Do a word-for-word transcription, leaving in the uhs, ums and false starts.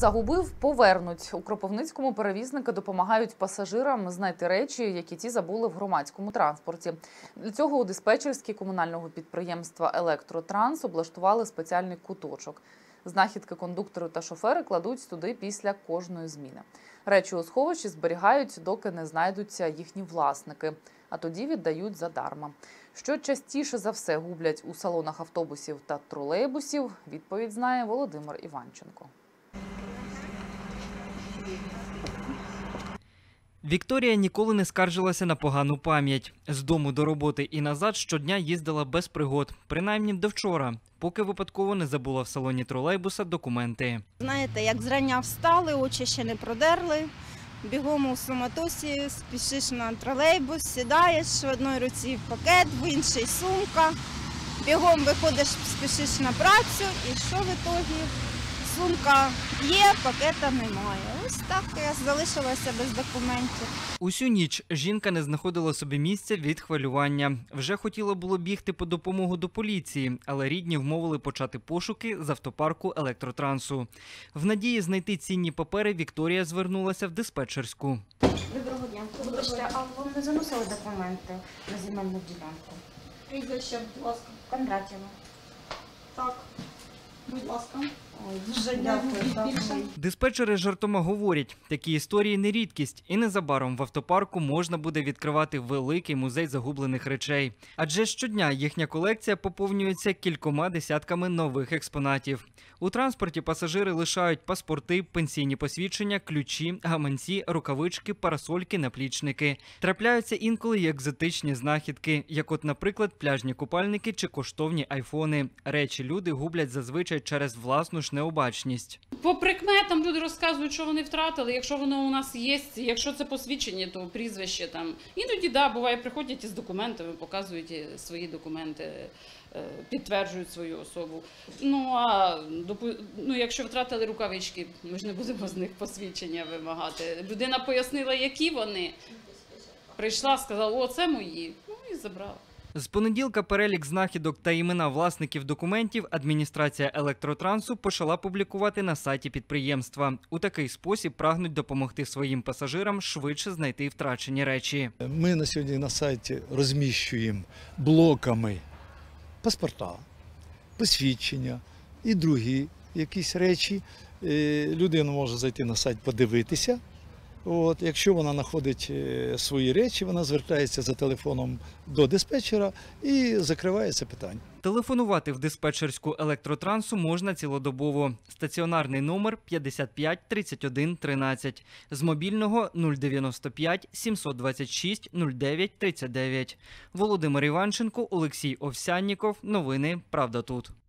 Загубив – повернуть. У Кропивницькому перевізники допомагають пасажирам знайти речі, які ті забули в громадському транспорті. Для цього у диспетчерській комунального підприємства «Електротранс» облаштували спеціальний куточок. Знахідки кондуктори та шофери кладуть туди після кожної зміни. Речі у сховищі зберігають, доки не знайдуться їхні власники, а тоді віддають задарма. Що частіше за все гублять у салонах автобусів та тролейбусів, відповідь знає Володимир Іванченко. Вікторія ніколи не скаржилася на погану пам'ять. З дому до роботи і назад щодня їздила без пригод, принаймні до вчора, поки випадково не забула в салоні тролейбуса документи. Знаєте, як зрання встали, очі ще не продерли, бігом у суматосі, спішиш на тролейбус, сідаєш, в одній руці пакет, в іншій сумка, бігом виходиш, спішиш на працю і що в ітогі? Сумка є, пакета немає. Ось так я залишилася без документів. Усю ніч жінка не знаходила собі місця від хвилювання. Вже хотіла було бігти по допомогу до поліції, але рідні вмовили почати пошуки з автопарку «Електротрансу». В надії знайти цінні папери Вікторія звернулася в диспетчерську. Доброго дня. Вибачте, а вам не заносили документи на земельну ділянку? Прізвище, будь ласка. Кондратєва. Так, будь ласка. Ой, дуже дякую. Диспетчери жартома говорять, такі історії не рідкість, і незабаром в автопарку можна буде відкривати великий музей загублених речей. Адже щодня їхня колекція поповнюється кількома десятками нових експонатів. У транспорті пасажири лишають паспорти, пенсійні посвідчення, ключі, гаманці, рукавички, парасольки, наплічники. Трапляються інколи й екзотичні знахідки, як от, наприклад, пляжні купальники чи коштовні айфони. Речі люди гублять зазвичай через власну ж необачність. По прикметам люди розказують, що вони втратили, якщо воно у нас є, якщо це посвідчення, то прізвище там. Іноді, да, буває, приходять із документами, показують свої документи, підтверджують свою особу. Ну, а ну, якщо втратили рукавички, ми ж не будемо з них посвідчення вимагати. Людина пояснила, які вони. Прийшла, сказала, о, це мої, ну і забрала. З понеділка перелік знахідок та імена власників документів адміністрація «Електротрансу» почала публікувати на сайті підприємства. У такий спосіб прагнуть допомогти своїм пасажирам швидше знайти втрачені речі. Ми на сьогодні на сайті розміщуємо блоками паспорта, посвідчення і другі якісь речі. Людина може зайти на сайт, подивитися. От, якщо вона знаходить свої речі, вона звертається за телефоном до диспетчера і закриває це питання. Телефонувати в диспетчерську «Електротрансу» можна цілодобово. Стаціонарний номер п'ятдесят п'ять тридцять один тринадцять. З мобільного нуль дев'яносто п'ять сімсот двадцять шість нуль дев'ять тридцять дев'ять. Володимир Іванченко, Олексій Овсянніков. Новини «Правда тут».